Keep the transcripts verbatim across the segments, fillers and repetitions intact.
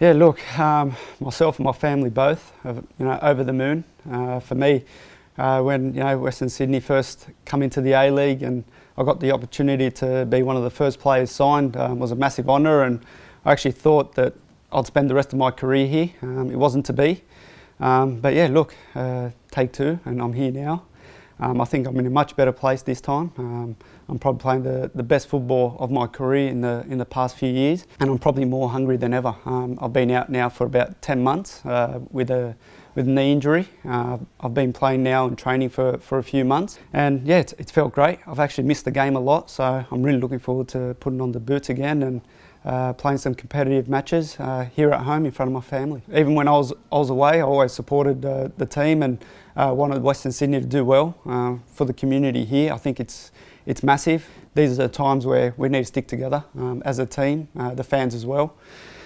Yeah, look, um, myself and my family both, are, you know, over the moon. Uh, for me, uh, when you know Western Sydney first come into the A-League and I got the opportunity to be one of the first players signed, um, was a massive honour, and I actually thought that I'd spend the rest of my career here. Um, it wasn't to be, um, but yeah, look, uh, take two, and I'm here now. Um, I think I'm in a much better place this time. Um, I'm probably playing the, the best football of my career in the in the past few years, and I'm probably more hungry than ever. Um, I've been out now for about ten months uh, with a with a knee injury. Uh, I've been playing now and training for, for a few months, and yeah, it's, it's felt great. I've actually missed the game a lot, so I'm really looking forward to putting on the boots again and uh, playing some competitive matches uh, here at home in front of my family. Even when I was I was away, I always supported uh, the team and uh, wanted Western Sydney to do well uh, for the community here. I think it's It's massive. These are the times where we need to stick together um, as a team, uh, the fans as well.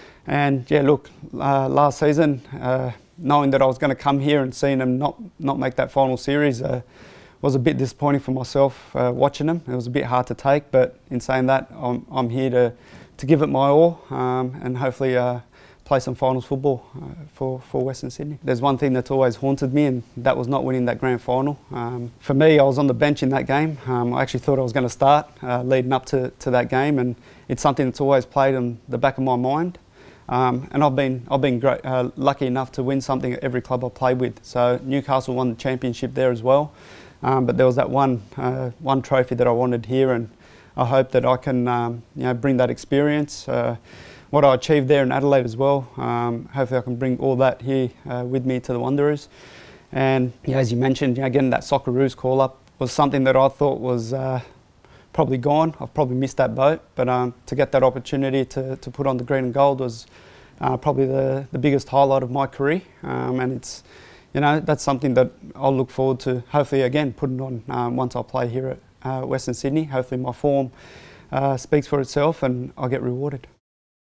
And yeah, look, uh, last season, uh, knowing that I was going to come here and seeing them not not make that final series uh, was a bit disappointing for myself uh, watching them. It was a bit hard to take, but in saying that, I'm, I'm here to, to give it my all um, and hopefully uh, play some finals football uh, for, for Western Sydney. There's one thing that's always haunted me, and that was not winning that grand final. Um, for me, I was on the bench in that game. Um, I actually thought I was going to start uh, leading up to, to that game, and it's something that's always played in the back of my mind. Um, and I've been, I've been great, uh, lucky enough to win something at every club I played with. So Newcastle won the championship there as well, um, but there was that one, uh, one trophy that I wanted here, and I hope that I can um, you know, bring that experience. Uh, What I achieved there in Adelaide as well, um, hopefully I can bring all that here uh, with me to the Wanderers. And you know, as you mentioned, you know, getting that Socceroos call-up was something that I thought was uh, probably gone. I've probably missed that boat, but um, to get that opportunity to, to put on the green and gold was uh, probably the, the biggest highlight of my career. Um, and it's, you know, that's something that I'll look forward to hopefully again putting on um, once I play here at uh, Western Sydney. Hopefully my form uh, speaks for itself and I'll get rewarded.